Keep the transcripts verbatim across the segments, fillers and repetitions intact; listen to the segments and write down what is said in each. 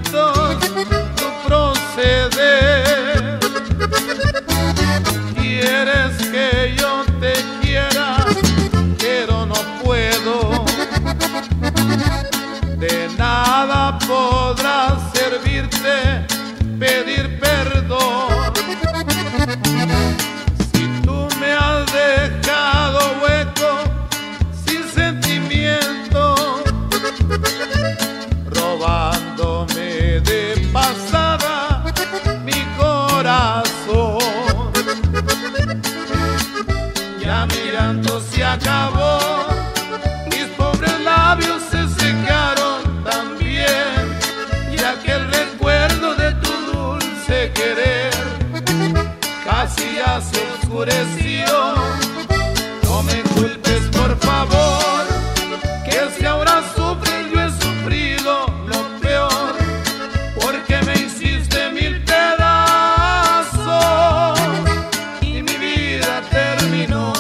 sentimientos, tu proceder. Quieres que yo te quiera, pero no puedo. De nada podrá servirte pedir perdón. Si tú me has dejado hueco, sin sentimiento, robándome de pasada mi corazón. Ya mirando se acabó, mis pobres labios se secaron también, y aquel recuerdo de tu dulce querer casi ya se oscureció. No me culpes por favor, que si ahora sufres yo he sufrido lo peor, porque me hiciste mil pedazos y mi vida terminó.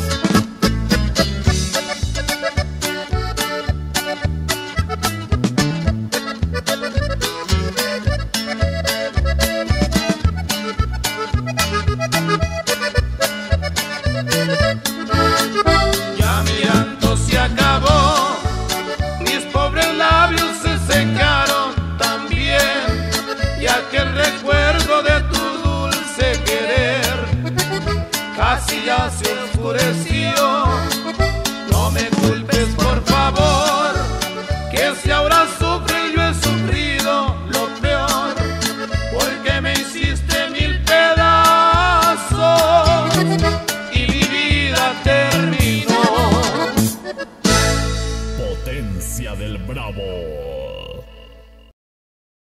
Ya mi llanto se acabó, mis pobres labios se secaron también, y aquel recuerdo de tu dulce querer casi ya se oscureció.